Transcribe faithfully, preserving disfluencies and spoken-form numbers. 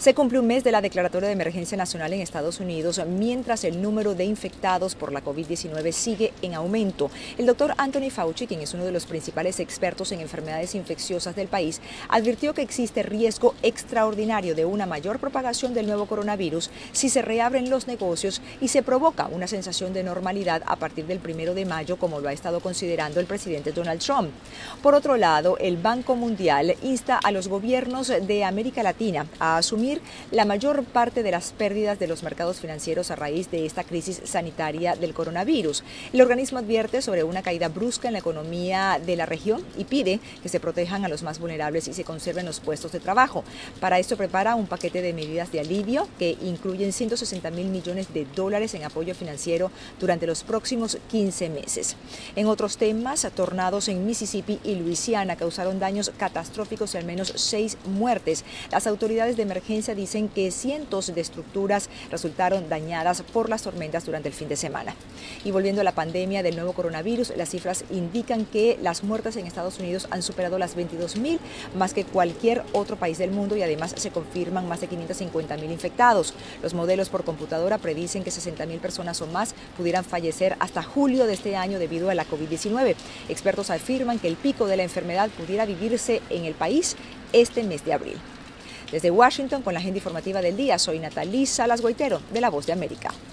Se cumple un mes de la declaratoria de emergencia nacional en Estados Unidos, mientras el número de infectados por la COVID diecinueve sigue en aumento. El doctor Anthony Fauci, quien es uno de los principales expertos en enfermedades infecciosas del país, advirtió que existe riesgo extraordinario de una mayor propagación del nuevo coronavirus si se reabren los negocios y se provoca una sensación de normalidad a partir del primero de mayo, como lo ha estado considerando el presidente Donald Trump. Por otro lado, el Banco Mundial insta a los gobiernos de América Latina a asumir la mayor parte de las pérdidas de los mercados financieros a raíz de esta crisis sanitaria del coronavirus. El organismo advierte sobre una caída brusca en la economía de la región y pide que se protejan a los más vulnerables y se conserven los puestos de trabajo. Para esto prepara un paquete de medidas de alivio que incluyen ciento sesenta mil millones de dólares en apoyo financiero durante los próximos quince meses. En otros temas, tornados en Mississippi y Luisiana causaron daños catastróficos y al menos seis muertes. Las autoridades de emergencia dicen que cientos de estructuras resultaron dañadas por las tormentas durante el fin de semana. Y volviendo a la pandemia del nuevo coronavirus, las cifras indican que las muertes en Estados Unidos han superado las veintidós mil, más que cualquier otro país del mundo, y además se confirman más de quinientos cincuenta mil infectados. Los modelos por computadora predicen que sesenta mil personas o más pudieran fallecer hasta julio de este año debido a la COVID diecinueve. Expertos afirman que el pico de la enfermedad pudiera vivirse en el país este mes de abril. Desde Washington, con la agenda informativa del día, soy Natalí Salas Guaitero, de La Voz de América.